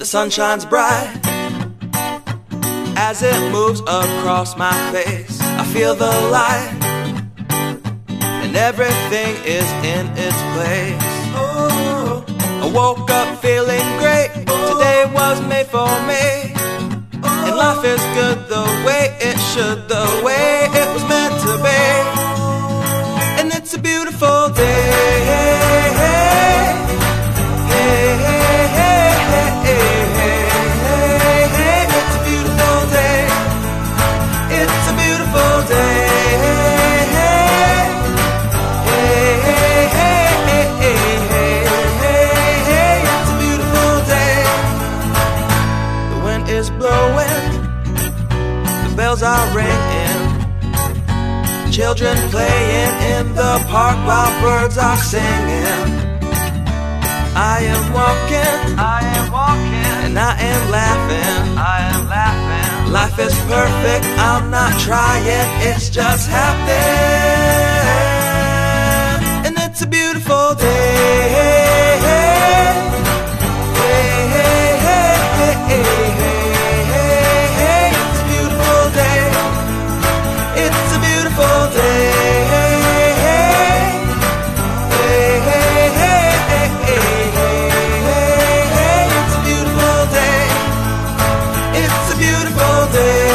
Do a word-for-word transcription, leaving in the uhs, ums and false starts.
sun shines bright as it moves across my face. I feel the light and everything is in its place. Oh, I woke up feeling great. Today was made for me, and life is good the way it should, the way it was meant to be. And it's a beautiful day. Hey, hey, hey, hey, hey, hey, hey. It's a beautiful day. It's a beautiful day. Is blowing, the bells are ringing, children playing in the park while birds are singing. I am walking, I am walking, and I am laughing, I am laughing. Life is perfect, I'm not trying, it's just happening. And it's a beautiful day. Hey, hey, hey, hey, hey. It's a beautiful day.